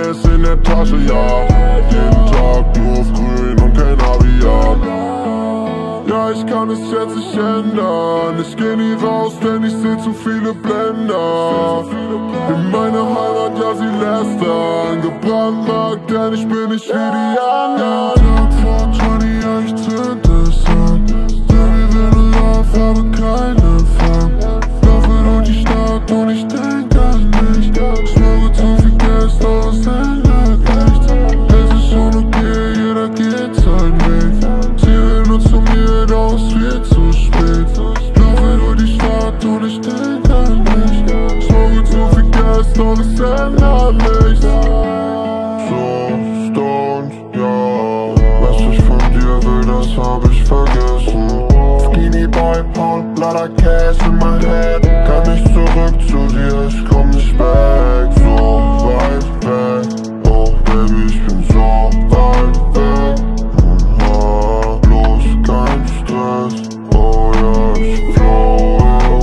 ist in der Tasche, ja. Jeden Tag nur auf grün und kein Aviat. Ja, ich kann es jetzt nicht ändern. Ich geh nie raus, denn ich seh zu viele Blender. In meiner Heimat, ja, sie lästern. Gebrandmarkt, denn ich bin nicht wie die anderen. Tag vor 20, ja, ich zünd es an. Baby, will du Love, aber keinen Empfang. Laufe durch die Stadt und ich denk an dich. Smoke zu viel Gas, doch es ändert nichts. Es ist schon okay, jeder geht seinen Weg. Sie will nur zu mir, doch es wird zu spät. Laufe durch die Stadt und ich denk an dich. Smoke zu viel Gas, doch es ändert nichts. So stoned, ja. Was ich von dir will, das hab ich vergessen. Skinny Boy, Paul, Blatter Cash in my head. Kann nicht zurück zu dir, ich komm nicht back. So weit weg, oh Baby, ich bin so weit weg. Bloß kein Stress, oh ja, ich flow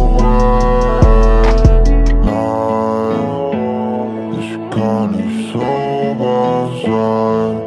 away. Nein, ich kann nicht sober sein.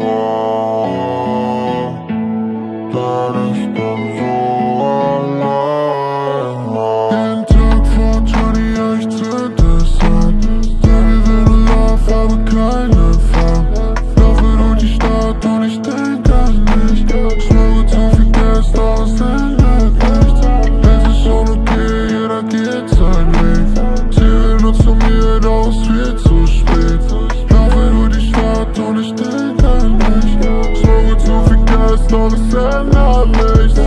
Denn ich bin so allein. Jeden Tag vor 20, ja, ich zünd es an. Baby, will du Love, aber keinen Empfang. Laufe durch die Stadt und ich denk an dich. Smoke zu viel Gas, doch es ändert nichts. Es ist schon okay, jeder geht seinen Weg. Sie will nur zu mir, doch es wird zu spät. Laufe durch die Stadt und ich denk an dich. Smoke zu viel Gas, doch es ändert nichts.